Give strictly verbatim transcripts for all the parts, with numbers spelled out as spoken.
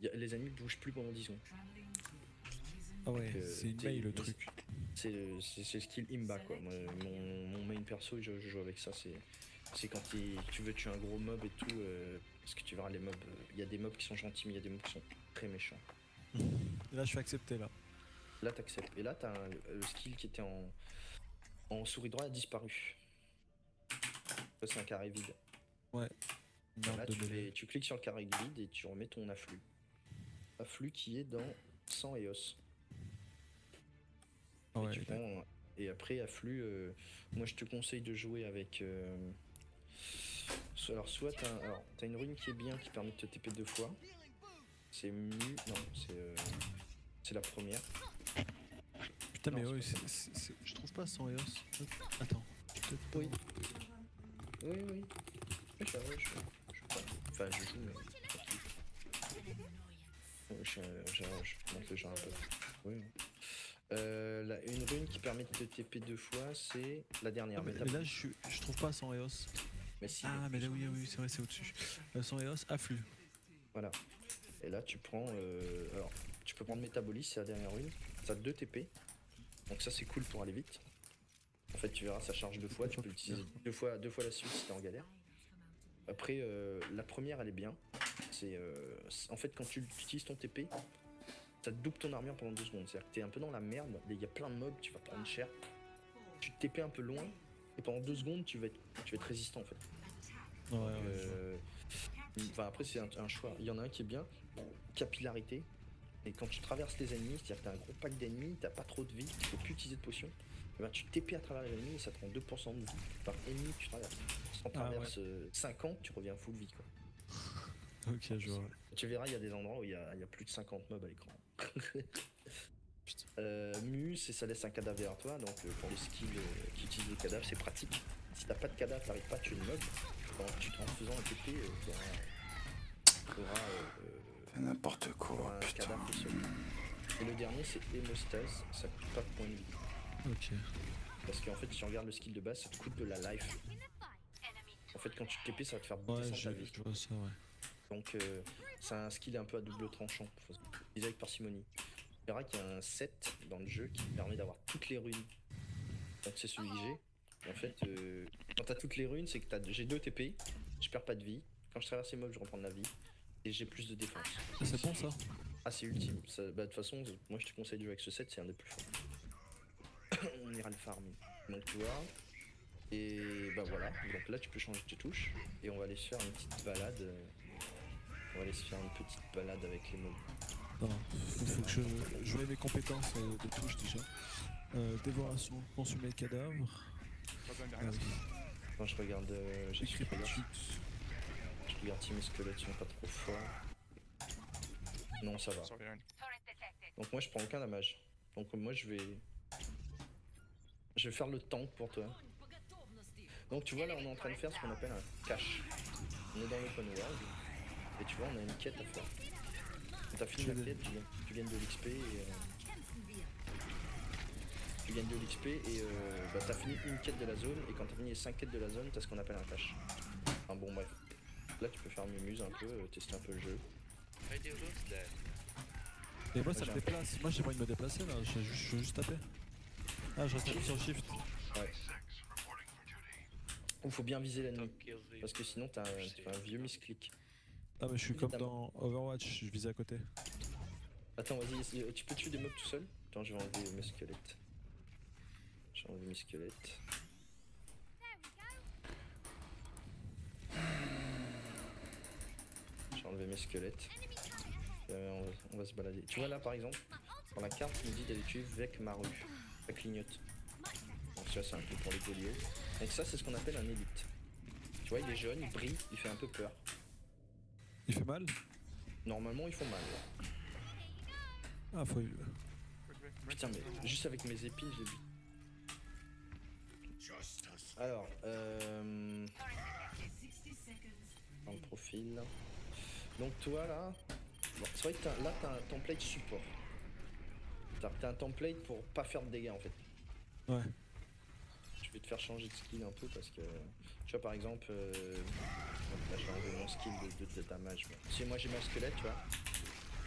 y a, les ennemis ne bougent plus pendant dix secondes. Ah ouais, euh, c'est une mail le truc. C'est le skill Imba quoi. Moi, mon, mon main perso, je, je joue avec ça. C'est c'est quand tu veux tuer un gros mob et tout. Euh, parce que tu verras les mobs. Il euh, y a des mobs qui sont gentils, mais il y a des mobs qui sont très méchants. Là, je suis accepté là. Là, t'acceptes. Et là, t'as un, le skill qui était en, en souris droit a disparu. Ça, c'est un carré vide. Ouais. Là, tu, fais, tu cliques sur le carré vide et tu remets ton afflux. Afflux qui est dans sang et os. Ah ouais, et, tu prends, et après, afflux, euh, moi je te conseille de jouer avec. Euh, alors, soit t'as un, as une rune qui est bien qui permet de te T P deux fois. C'est mu. Non, c'est. Euh, c'est la première. Putain, non, mais ouais, c'est, c'est, c'est... je trouve pas sans Eos. Attends. Oui. Oui, oui. Je, je, je, je, enfin, je joue, mais. Je, je, je, je monte le genre un peu. Oui. Euh, la, une rune qui permet de te T P deux fois, c'est la dernière. Ah, mais, mais là, je, je trouve pas sans Eos. Mais si, ah, mais là, oui, oui, c'est vrai, c'est au-dessus. Euh, sans Eos, afflux. Voilà. Et là, tu prends. Euh, alors, tu peux prendre Métabolis, c'est la dernière rune. Ça a deux T P. Donc, ça, c'est cool pour aller vite. En fait, tu verras, ça charge deux fois. Tu peux l'utiliser deux fois, deux fois la suite si t'es en galère. Après, euh, la première, elle est bien. C'est euh, en fait, quand tu utilises ton T P, ça te double ton armure pendant deux secondes. C'est-à-dire que t'es un peu dans la merde. Il y a plein de mobs, tu vas prendre cher. Tu te T P un peu loin. Et pendant deux secondes, tu vas être, tu vas être résistant en fait. Ouais, Donc, ouais, euh, enfin, après, c'est un, un choix. Il y en a un qui est bien, capillarité. Et quand tu traverses les ennemis, c'est-à-dire que t'as un gros pack d'ennemis, t'as pas trop de vie, tu peux plus utiliser de potions. Et ben, tu T P à travers les ennemis et ça te prend deux pour cent de vie par ennemi que tu traverses. Si t'en traverses ah, ouais. cinquante, tu reviens full vie quoi. Ok, je vois. Tu verras, il y a des endroits où il y a, il y a plus de cinquante mobs à l'écran. euh, Mu, c'est ça laisse un cadavre derrière toi, donc euh, pour les skills euh, qui utilisent les cadavres, c'est pratique. Si t'as pas de cadavre, t'arrives pas à tuer le mob. Quand tu en faisant un T P, euh, t'auras. t'auras euh, n'importe quoi, un putain. cadavre seul. Et le dernier, c'est hémostase, ça coûte pas de points de vie. Ok. Parce qu'en fait, si tu regardes le skill de base, ça te coûte de la life. En fait, quand tu T P, ça va te faire ouais, descendre ta vie. Je vois ça, ouais. Donc, euh, c'est un skill un peu à double tranchant. Faut se utiliser avec parcimonie. Tu verras qu'il y a un set dans le jeu qui permet d'avoir toutes les runes. Donc, c'est celui que j'ai. En fait, euh, quand t'as toutes les runes, c'est que t'as, j'ai deux T P, je perds pas de vie. Quand je traverse les mobs, je reprends de la vie. Et j'ai plus de défense. Ah, c'est bon ça? Ah, c'est ultime. Ça, bah, de toute façon, moi je te conseille de jouer avec ce set, c'est un des plus forts. On ira le farmer. Donc, tu vois. Et bah voilà. Donc là, tu peux changer tes touches. Et on va aller se faire une petite balade. Euh, on va aller se faire une petite balade avec les mobs. Non, il faut que je joue mes compétences euh, de touche déjà. Euh, dévoration, consumer le cadavre. Euh, Quand je regarde. Euh, j'ai écrit pas de chute. Je regarde si mes squelettes sont pas trop forts. Non, ça va. Donc moi je prends aucun damage. Donc moi je vais. Je vais faire le tank pour toi. Donc tu vois là on est en train de faire ce qu'on appelle un cache. On est dans l'open world. Et tu vois on a une quête à faire. Quand t'as fini la quête, tu, tu gagnes de l'X P et. Euh, tu gagnes de l'X P et euh, bah, t'as fini une quête de la zone. Et quand t'as fini les cinq quêtes de la zone, t'as ce qu'on appelle un cache. Enfin bon bref. Là tu peux faire mumuse un peu, euh, tester un peu le jeu. Et moi ça me déplace, moi j'ai pas envie de me déplacer là, je veux juste, juste taper. Ah je reste sur shift. Ouais. Il faut bien viser l'ennemi, parce que sinon t'as un, un vieux misclick. Ah mais je suis comme dans Overwatch, je vise à côté. Attends vas-y, tu peux tuer des mobs tout seul? Attends je vais enlever mes squelettes. Je vais enlever mes squelettes. Je vais enlever mes squelettes. Euh, on, va, on va se balader. Tu vois là par exemple, dans la carte il me dit d'aller tuer Vec Maru. Ça clignote. Donc ça c'est un peu pour les Golios. Donc ça c'est ce qu'on appelle un élite. Tu vois il est jaune, il brille, il fait un peu peur. Il fait mal? Normalement ils font mal. Ouais. Ah faut... Putain mais juste avec mes épines j'ai vu. Alors euh... dans le profil. Donc toi là, bon, c'est vrai que as, là t'as un template support. T'as un template pour pas faire de dégâts en fait. Ouais. Je vais te faire changer de skill un peu parce que tu vois par exemple, euh... là j'ai enlevé mon skill de, de, de damage. Si moi j'ai ma squelette, tu vois,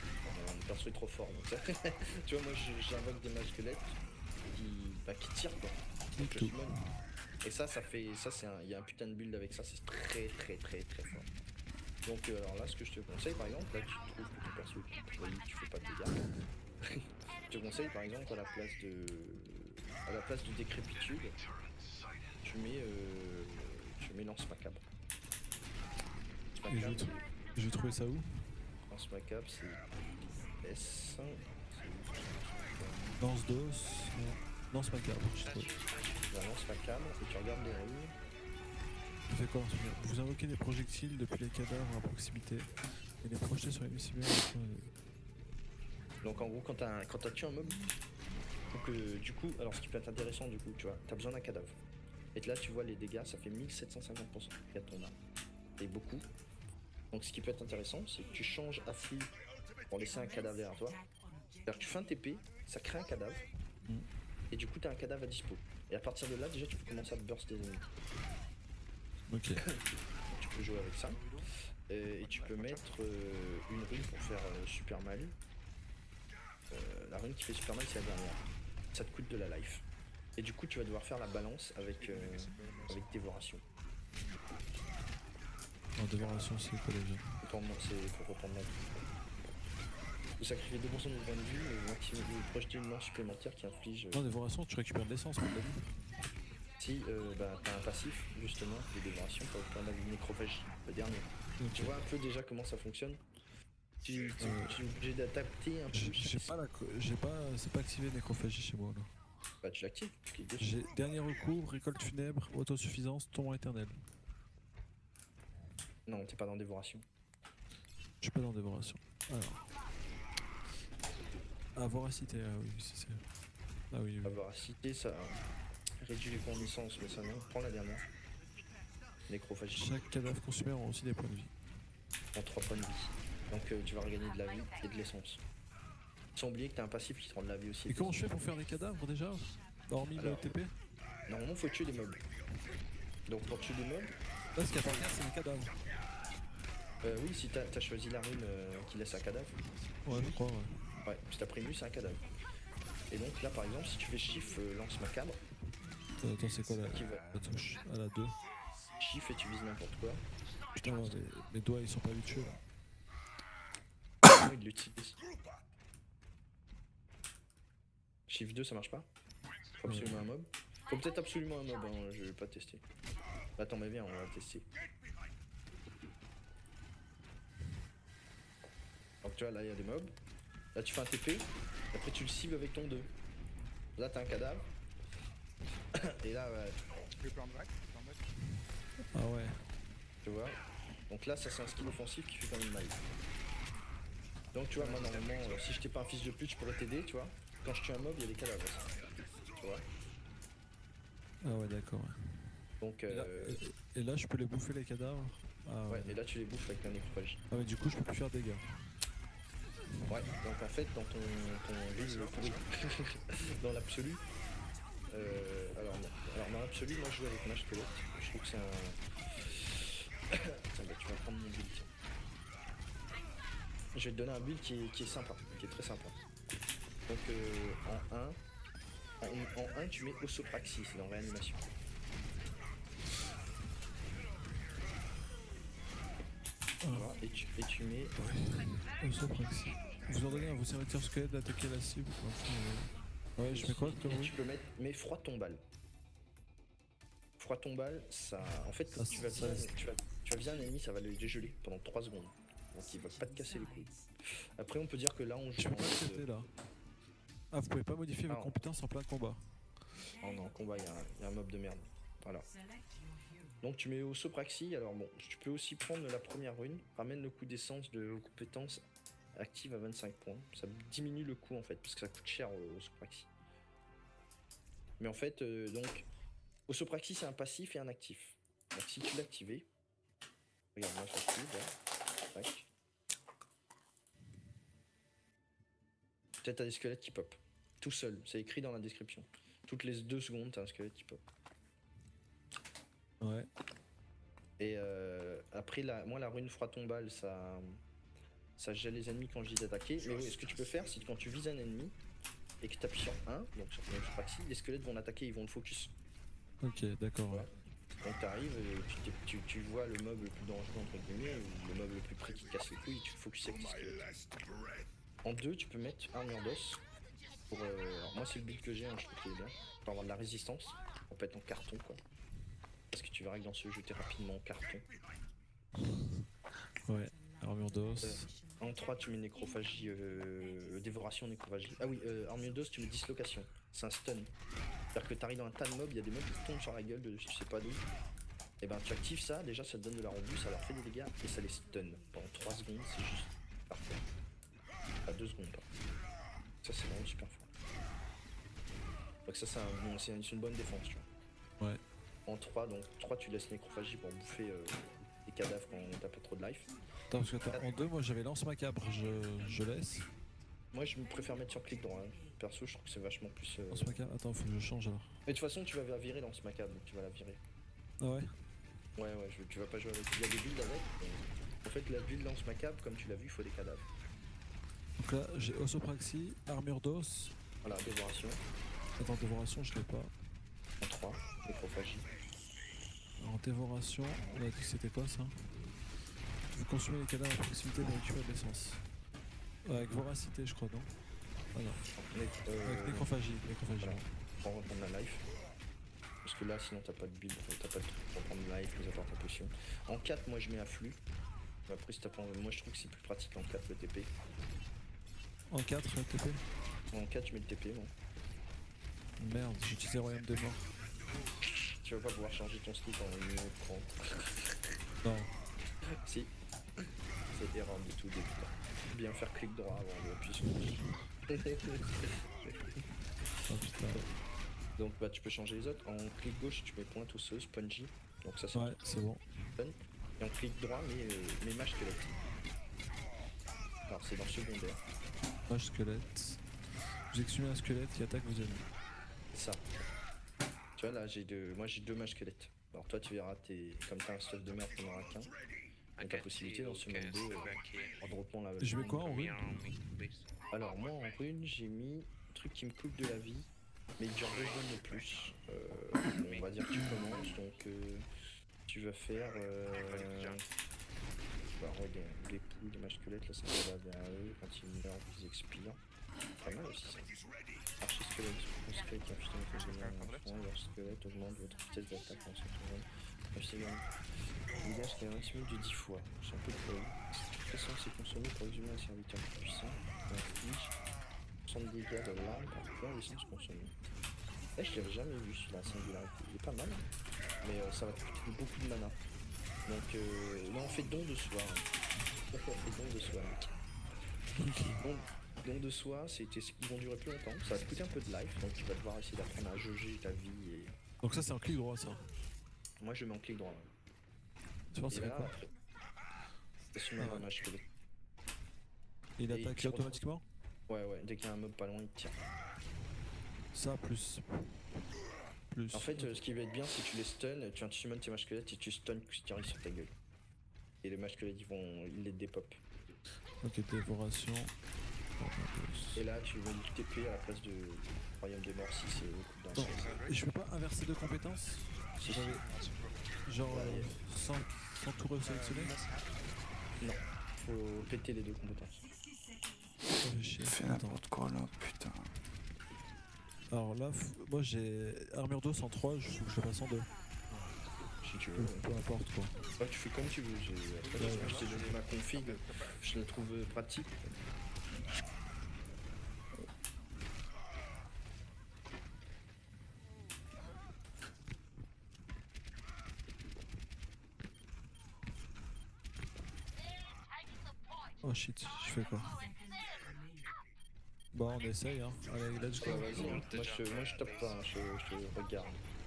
mon perso est trop fort. Donc ça... tu vois, moi je- j'invoque des mages squelettes qui, bah, qui tirent quoi. Donc, je suis mode. Et ça, ça fait. Ça, c'est un. Il y a un putain de build avec ça, c'est très très très très fort. Donc, euh, alors là, ce que je te conseille par exemple, là tu trouves que ton perso est pourri, tu fais pas de dégâts. Je te conseille par exemple à la place de. À la place de décrépitude, tu mets. Euh... Tu mets lance macabre. Lance Et je vais, macabre, tr- je vais trouver ça où? lance macabre, c'est S. Lance d'os. euh, Lance macabre, j'ai trouvé. La lance macabre, et tu regardes les runes. Vous faites quoi? Vous invoquez des projectiles depuis les cadavres à proximité et les projetez sur les cibles. Donc en gros, quand t'as quand t'as tué un mob, donc euh, du coup, alors ce qui peut être intéressant du coup, tu vois, t'as besoin d'un cadavre. Et là, tu vois les dégâts, ça fait mille sept cent cinquante pour cent de ton arme. Et beaucoup. Donc ce qui peut être intéressant, c'est que tu changes afflux pour laisser un cadavre derrière toi. C'est-à-dire que tu fais un T P, ça crée un cadavre. Mm. Et du coup, t'as un cadavre à dispo. Et à partir de là, déjà, tu peux commencer à burst des ennemis. Ok. Tu peux jouer avec ça. Euh, et tu peux mettre euh, une rune pour faire euh, super mal. Euh, la rune qui fait super mal, c'est la dernière. Ça te coûte de la life. Et du coup, tu vas devoir faire la balance avec, euh, avec dévoration. En dévoration, c'est quoi déjà? Pour moi, c'est pour reprendre la vie. Vous sacrifiez deux pour cent de votre point de vue et vous activez- vous projetez une lance supplémentaire qui inflige. euh, Non, dévoration, tu récupères de l'essence, comme t'as dit. Si euh, bah, t'as un passif, justement, de dévoration pour le point de vie nécrophagie, le dernier. Ok. Tu vois un peu déjà comment ça fonctionne. Tu, tu, Euh, tu es obligé d'adapter un peu. J'ai chaque- j'ai pas la. co- J'ai pas. C'est pas activé nécrophagie chez moi là. Bah, tu l'actives, tu cliques dessus. J'ai dernier recours, récolte funèbre, autosuffisance, tombant éternel. Non, t'es pas dans dévoration. Je suis pas dans dévoration. Alors. Ah, voracité, ah oui, c'est ça. Ah oui, oui. La voracité, ça réduit les points de licence, mais ça non. Prends la dernière. Nécrophagie, Chaque cadavre consumé aura aussi des points de vie. prends trois points de vie. Donc euh, tu vas regagner de la vie et de l'essence. Sans oublier que t'as un passif qui te rend de la vie aussi. Et comment je fais pour faire des cadavres déjà? Hormis le Alors, T P? Normalement, faut tuer des mobs. Donc pour tuer des mobs, Là, ce qui apparaît, c'est les cadavres. euh, oui, si t'as as choisi la rune euh, qui laisse un cadavre, Ouais, je crois, ouais. ouais, si t'as prévu, c'est un cadavre. Et donc là, par exemple, si tu fais chiffre euh, lance macabre, Euh, attends, c'est quoi la, qui va la touche? À la deux. chiffre et tu vises n'importe quoi, Putain, ouais, mes, mes doigts ils sont pas habitués là. comment il l'utilise. Shift deux, ça marche pas? Faut absolument un mob. Faut peut-être absolument un mob, hein, je vais pas tester. Attends, mais viens, on va tester. Donc tu vois, là il y a des mobs. Là tu fais un T P, après tu le cibles avec ton deux. Là t'as un cadavre. Et là, ouais, Ah ouais. tu vois. Donc là, ça c'est un skill offensif qui fait quand même mal. Donc tu vois, moi normalement, euh, si j'étais pas un fils de pute, je pourrais t'aider, tu vois. Quand je tue un mob, il y a des cadavres aussi. Tu vois. Ah ouais, d'accord. Ouais. Donc, Et, là, euh, et- et là, je peux les bouffer les cadavres. Ah ouais. ouais, et là tu les bouffes avec un nécrophagie. Ah mais du coup, je peux plus faire de dégâts. Ouais, donc en fait, dans ton, ton build pourri, dans l'absolu, euh, alors, alors dans l'absolu, moi je joue avec Mage Squelette. Je trouve que c'est un. Tiens, bah, tu vas prendre mon build. tiens. Je vais te donner un build qui est, qui est sympa, qui est très sympa. Donc euh, en un, en, en un, tu mets Osopraxis, c'est dans réanimation. Voilà, et, tu, et tu mets. Osopraxie. Vous ordonnez à vos serviteurs squelettes d'attaquer la cible. Enfin, euh, Ouais, je mets quoi comme Et oui tu peux mettre mais froid tombal. Froid tombal, ça. En fait, quand Ah, tu vas ça- viser, tu vas, tu vas viser un ennemi, ça va le dégeler pendant trois secondes. Donc il va pas te casser les couilles. Après, on peut dire que là, on joue Je en peux pas mode, traiter là. Ah, vous pouvez pas modifier Ah, vos on- compétences en plein combat. Oh non, en combat, il y, a un- il y a un mob de merde. Voilà. Donc tu mets au Sopraxi, alors bon, tu peux aussi prendre la première rune, ramène le coût d'essence de vos compétences actives à vingt-cinq points. Ça diminue le coût en fait, parce que ça coûte cher au, au Sopraxi. Mais en fait, euh, donc, au Sopraxi c'est un passif et un actif. Donc si tu l'actives, regarde moi je l'active, là. Tac. Peut-être t'as des squelettes qui pop. Tout seul, c'est écrit dans la description. Toutes les deux secondes, t'as un squelette qui pop. Ouais. Et euh, après, la, moi, la rune froid tombale, ça, ça gèle les ennemis quand je dis d'attaquer. Mais oui, ce que tu peux faire, c'est que quand tu vises un ennemi et que tu appuies sur un, donc sur ton praxi, les squelettes vont l'attaquer, ils vont le focus. Ok, d'accord. Ouais. Donc t'arrives, tu, tu, tu vois le mob le plus dangereux entre guillemets, ou le mob le plus près qui te casse les couilles, et tu te focuses avec tes squelettes. En deux, tu peux mettre armure d'os. Pour, euh, alors moi c'est le build que j'ai, hein, je trouve qu'il est bien. Pour avoir de la résistance, on peut être en carton quoi. Parce que tu verras que dans ce jeu t'es rapidement en carton. Ouais, armure d'os. Euh, en trois tu mets nécrophagie, euh, dévoration, nécrophagie. Ah oui, euh, armure d'os tu mets dislocation, c'est un stun. C'est-à-dire que t'arrives dans un tas de mobs, il y a des mobs qui tombent sur la gueule de je sais pas d'où. Et ben tu actives ça, déjà ça te donne de la rebousse, ça leur fait des dégâts et ça les stun. Pendant trois secondes, c'est juste parfait. Pas deux secondes pas. Ça c'est vraiment super fort. Donc ça c'est un, bon, une, une bonne défense tu vois. Ouais. En trois, donc trois tu laisses nécrophagie pour bouffer euh, les cadavres quand t'as pas trop de life. Attends parce que attends, en deux moi j'avais lance macabre, je, je laisse. Moi je préfère mettre sur clic droit, hein. Perso je trouve que c'est vachement plus... Euh... Lance macabre, attends faut que je change alors. Mais de toute façon tu vas la virer lance macabre, donc tu vas la virer. Ah ouais. Ouais ouais, je, tu vas pas jouer avec, il y a des builds avec. Mais... En fait la build lance macabre, comme tu l'as vu, il faut des cadavres. Donc là j'ai ossopraxie, armure d'os. Voilà, dévoration. Attends, dévoration je l'ai pas. En trois, nécrophagie. En dévoration, on a dit que c'était quoi ça? Vous consumez les cadavres à proximité de récupérer de l'essence. Ouais, avec voracité je crois, non? Ah non. Euh... Avec nécrophagie, nécrophagie. Voilà. Pour reprendre la life. Parce que là sinon t'as pas de build, t'as pas de truc pour prendre la life, les apports ta potion. En quatre moi je mets afflux. Après si t'as pas... Moi je trouve que c'est plus pratique en quatre le T P. En quatre le T P? En quatre je mets le T P moi. Merde, j'ai utilisé Royaume des Morts. Tu vas pas pouvoir changer ton slip en une minute trente. Non. Si. C'est erreur de tout début. Bien faire clic droit avant de appuyer sur le Oh putain. Donc bah tu peux changer les autres. En clic gauche tu mets pointe osseuse, spongy. Donc ça c'est ouais, c'est bon. Et en clic droit mais euh, mes mages squelettes. Alors c'est dans le secondaire. Mage squelette. Vous exhumez un squelette qui attaque vos ennemis. Ça. Tu vois là j'ai deux. Moi j'ai deux mages squelettes. Alors toi tu verras tes. Comme t'as un stuff de merde qu'on aura qu'un. Donc ta possibilité dans ce mode deux euh, en droppant la. Je mets quoi en rune? Alors moi en rune j'ai mis un truc qui me coupe de la vie. Mais genre deux secondes de plus. Euh, bon, on va dire que tu commences donc euh, tu vas faire euh, bah, regarde, les poules, les mages squelettes, là ça va vers eux, quand ils meurent, ils expirent. Pas mal aussi ça. Archer squelette, le squelette qui a infusé votre génération, leur squelette augmente votre vitesse d'attaque en cette zone. Il dégage qui a un simule de dix fois. C'est un peu de folie. Cette essence est consommée pour exhumer un serviteur plus puissant. Un flinch. soixante dégâts de l'arme par point d'essence consommée. Là je l'avais jamais vu celui-là, singularité. Il est pas mal, mais euh, ça va coûter beaucoup de mana. Donc euh, là on fait don de soi. Hein. On fait don de soi mec. Don, don de soi, c'était ce qui vont durer plus longtemps. Ça va te coûter un peu de life, donc tu vas devoir essayer d'apprendre à jauger ta vie. Et... Donc ça c'est en clic droit ça. Moi je mets en clic droit. Ouais. Tu penses c'est quoi? C'est sur un match que il attaque automatiquement? Ouais ouais, dès qu'il y a un mob pas loin il te tire. Ça plus. Plus. En fait, euh, ce qui va être bien, c'est que tu les stun, tu summon tes mages squelettes et tu stun ce qui arrive sur ta gueule. Et les mages squelettes ils vont. Ils les dépop. Ok, dévoration. Et là tu veux le T P à la place de Royaume des Morts si c'est au coup d'un seul. Et je peux pas inverser de compétences? Si j'avais. Genre ouais, euh, sans, sans tout resélectionner? Non, faut péter les deux compétences. Oh, chier. Fais n'importe quoi là, putain. Alors là, moi j'ai armure d'os en trois, je faut que je le passe en deux. Si tu veux. Peu importe quoi. Ouais, tu fais comme tu veux. Après, ouais, je t'ai donné ma config, je la trouve pratique. Oh shit, je fais quoi? Bon, on essaye, hein. Allez, let's go. Ouais, vas-y, hein. Moi je, moi je tape pas, hein. je, je te regarde.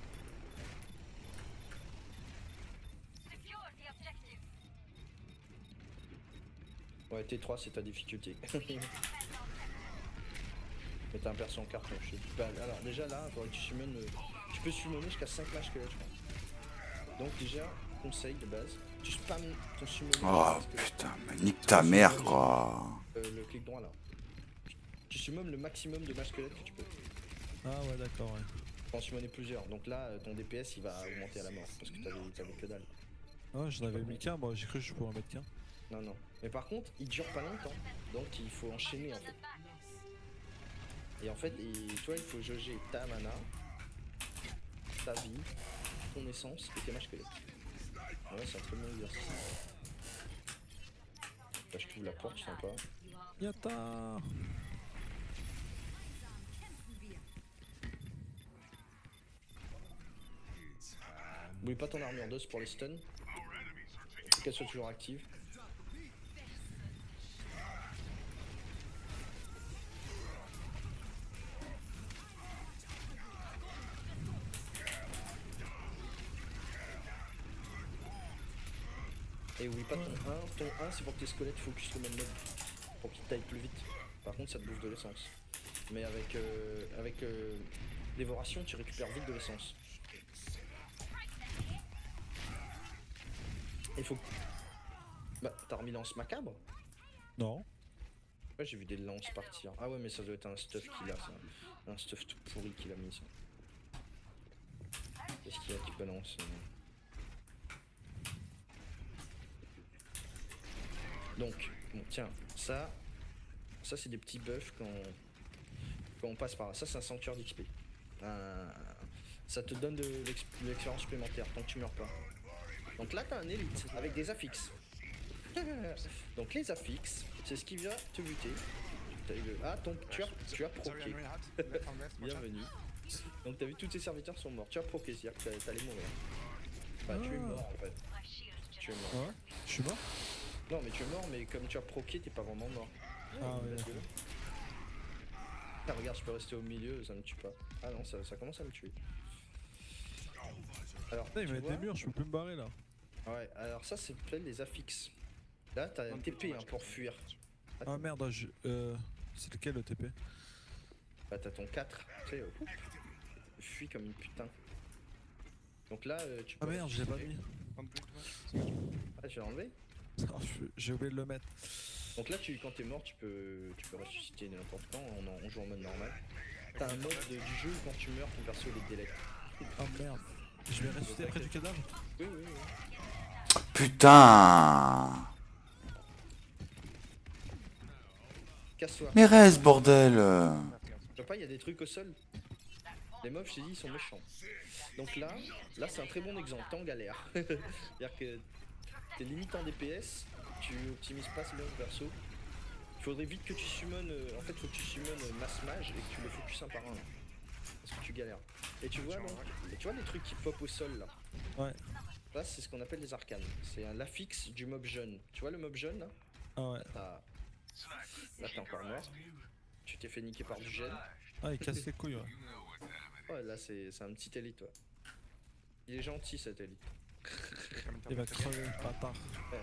Ouais, T trois c'est ta difficulté. Mais t'as un perso en carton, je sais pas. Alors déjà là, tu summon, tu peux summoner jusqu'à cinq mages squelettes je crois. Donc déjà, conseil de base. Tu spams ton summoner. Oh putain, mais nique ta mère quoi. Euh, le clic droit là. Tu summons le maximum de matchs squelettes que tu peux. Ah ouais, d'accord, ouais. Tu peux en summoner plusieurs. Donc là, ton D P S il va augmenter à la mort parce que t'avais t'avais que dalle. Ouais, j'en avais mis qu'un, moi j'ai cru que je pourrais en mettre qu'un. Non, non. Mais par contre, il dure pas longtemps. Donc il faut enchaîner en fait. Et en fait, et, toi, il faut jauger ta mana, ta vie, ton essence et tes matchs squelettes. Ouais, c'est un très bon exercice. Là, je trouve la porte sympa. Yata. N'oublie pas ton armure d'os pour les stuns. Qu'elle soit toujours active. Et oublie pas ton un, ton un c'est pour que tes squelettes focus le même mob, pour qu'ils taillent plus vite. Par contre ça te bouffe de l'essence. Mais avec, euh, avec euh, dévoration tu récupères vite de l'essence. Il faut... Bah t'as remis lance macabre? Non. Ouais j'ai vu des lances partir. Ah ouais mais ça doit être un stuff qu'il a ça. Un stuff tout pourri qu'il a mis ça. Qu'est-ce qu'il y a qui balance euh... Donc, bon, tiens, ça, ça c'est des petits buffs quand, quand on passe par là. Ça, c'est un sanctuaire d'X P. Euh, ça te donne de l'expérience supplémentaire tant que tu meurs pas. Donc là, t'as un élite avec des affixes. Donc les affixes, c'est ce qui vient te buter. As eu le... Ah, ton, tu as, tu as proqué. Bienvenue. Donc t'as vu, tous tes serviteurs sont morts. Tu as proqué, c'est-à-dire que t'allais mourir. Enfin, ah. Tu es mort en fait. Tu es mort. Ouais, je suis mort. Non mais tu es mort, mais comme tu as proqué, t'es pas vraiment mort. Ah ouais, d'accord. Ah, regarde, je peux rester au milieu, ça me tue pas. Ah non, ça, ça commence à me tuer. Alors, putain, il va être des murs, je peux plus me barrer là. Ouais, alors ça c'est peut-être les affixes. Là t'as un T P hein, pour fuir. Ah, ah merde, je... euh... c'est lequel le T P? Bah t'as ton quatre, tu sais, euh, fuis comme une putain. Donc là euh, tu peux... Ah merde, je l'ai pas mis. Ah je l'ai enlevé. J'ai oublié de le mettre. Donc là tu, quand t'es mort tu peux tu peux ressusciter n'importe quand, on, en, on joue en mode normal. T'as un mode de, du jeu où quand tu meurs ton perso il est délect. Oh merde. Je vais ressusciter près du cadavre? Oui oui oui. Putain. Casse-toi. Mais reste bordel. Tu vois pas, il y a des trucs au sol. Les mobs je t'ai dit ils sont méchants. Donc là, là c'est un très bon exemple, t'es en galère. C'est-à-dire que t'es limite en D P S, tu optimises pas bien le perso. Il faudrait vite que tu summones, euh, en fait faut que tu summones mass mage et que tu les focus un par un là. Parce que tu galères. Et tu vois donc, et tu vois les trucs qui pop au sol là. Ouais. Là c'est ce qu'on appelle les arcanes. C'est un l'affixe du mob jeune. Tu vois le mob jeune là? Ah ouais. Ah. Là t'es encore mort. Tu t'es fait niquer par du gel. Ah il casse les couilles ouais. Ouais là c'est un petit élite ouais. Il est gentil cet élite. Il va crever le bâtard. Ouais.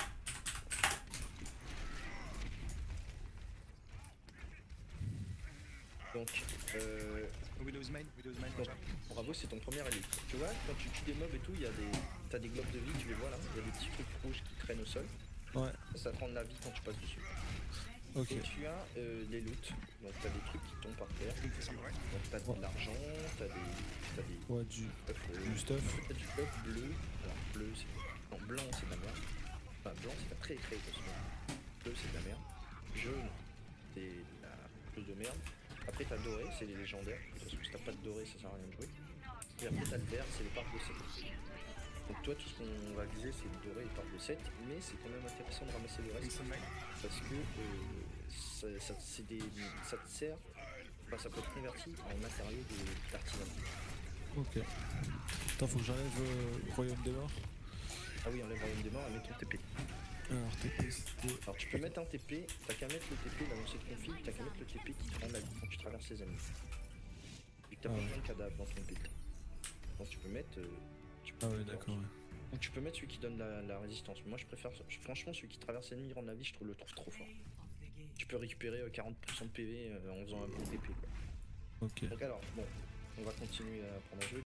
Donc, euh, Widow's Main, Widow's Main, donc, bravo, c'est ton premier élite. Tu vois, quand tu tues des mobs et tout, il y a des, t'as des globes de vie, tu les vois là, il y a des petits trucs rouges qui traînent au sol. Ouais. Ça te rend de la vie quand tu passes dessus. Ok. Et tu as euh, les loots, donc t'as des trucs qui tombent par terre. Donc t'as de l'argent, t'as des, t'as des. Ouais, du, stuff, euh, du stuff. T'as du stuff bleu. Alors bleu, c'est non blanc, c'est de la merde. Enfin blanc, c'est pas très très cosmo. Bleu, c'est de la merde. Jaune, c'est de la plus de merde. Après t'as doré, c'est les légendaires, parce que si t'as pas de doré ça sert à rien de jouer. Et après t'as le vert, c'est les parcs de sept. Donc toi tout ce qu'on va viser c'est le doré et les parcs de sept, mais c'est quand même intéressant de ramasser le reste. Parce que euh, ça, ça, des, ça te sert, enfin ça peut être converti en matériaux d'artisanat. Ok. Attends, faut que j'enlève euh, Royaume des Morts. Ah oui, enlève Royaume des Morts et mets ton T P. Alors T P c'était... Alors tu peux mettre un T P, t'as qu'à mettre le T P, l'avancée de config, t'as qu'à mettre le T P qui te rend la vie quand tu traverses les ennemis. Et que t'as ah pas ouais. besoin de cadavre dans ton build. Donc tu peux mettre... Euh, tu peux Ah ouais mettre d'accord ouais. Ou tu peux mettre celui qui donne la, la résistance. Moi je préfère, franchement celui qui traverse l'ennemi rend la vie, je trouve le trouve trop fort. Tu peux récupérer euh, quarante pour cent de P V euh, en faisant un bon T P quoi. Ok. Donc alors, bon, on va continuer à prendre un jeu.